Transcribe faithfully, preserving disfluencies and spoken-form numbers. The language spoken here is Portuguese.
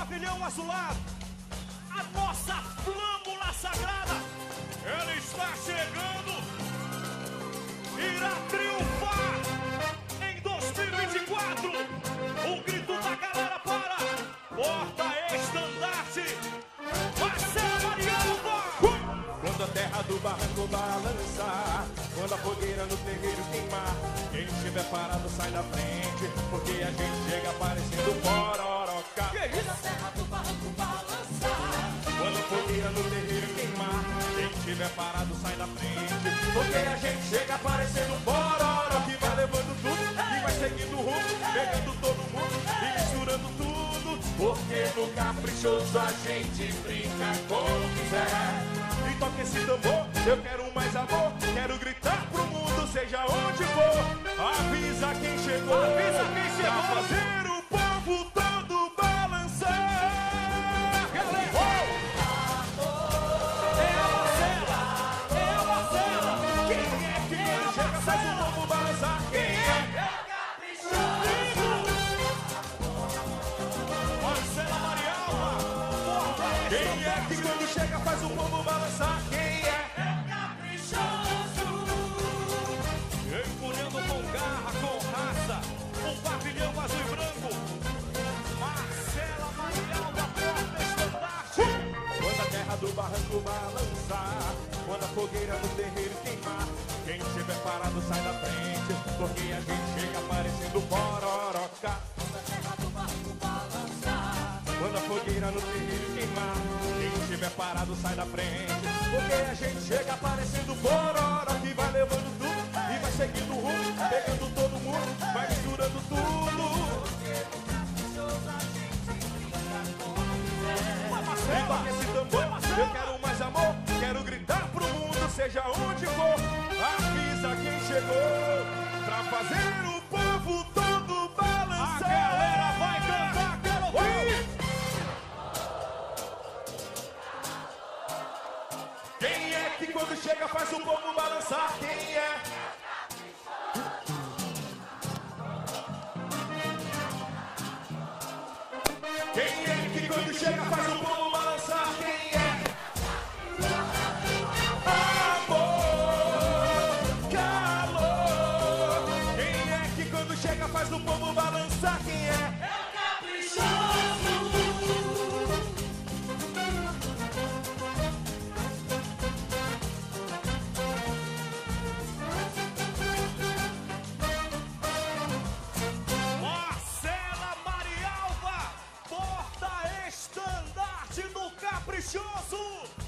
pavilhão azulado, a nossa flâmula sagrada, ela está chegando, irá triunfar em dois mil e vinte e quatro. O grito da galera para porta-estandarte, Marcela Marialva. Quando a terra do barranco balançar, quando a fogueira no terreiro queimar, quem estiver parado sai da frente, porque a gente chega parecendo pororoca. Que isso? Quando a terra do barranco balançar, Quando a fogueira no terreiro queimar, quem estiver parado sai da frente, porque a gente chega parecendo pororoca, que vai levando tudo, e vai seguindo o rumo, pegando todo mundo e misturando tudo, porque no caprichoso a gente brinca como quiser. E toca esse tambor, eu quero mais amor, quero gritar pro mundo, seja onde for. Avisa quem chegou, Avisa quem chegou. pra fazer o povo todo balançar. Galera, É a Marcela, é a Marcela. quem é que quando chega faz o povo balançar? Quem é? Marcela Marialva, Quem é que quando chega faz o povo balançar? Quem é? empunhando com garra, com raça, o pavilhão azul e branco, Marcela Marialva, porta-estandarte. Quando a terra do barranco balançar, quando a fogueira no terreiro queimar, quem estiver parado sai da frente, porque a gente chega parecendo pororoca. quando a terra do barranco balançar, Quando a fogueira no terreiro queimar, quem estiver parado sai da frente, porque a gente chega parecendo pororoca, que vai levando tudo e vai seguindo o rumo, pegando todo mundo, vai misturando tudo. E toca esse tambor, eu quero mais amor, quero gritar pro mundo, seja onde for. Avisa quem chegou, pra fazer o povo todo balançar. A galera vai cantar, quero ouvir. Quem é que quando chega faz o povo balançar? Quem é? Quem é que quando chega faz o povo balançar? Quem é? Amor, calor. Quem é que quando chega faz o povo balançar? Quem é? Marcela Marialva, porta-estandarte do Caprichoso.